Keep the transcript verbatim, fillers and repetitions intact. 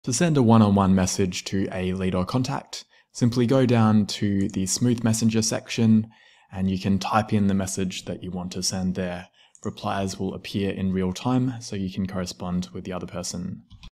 To send a one-on-one message to a lead or contact, simply go down to the Smooth Messenger section and you can type in the message that you want to send there. Replies will appear in real time so you can correspond with the other person.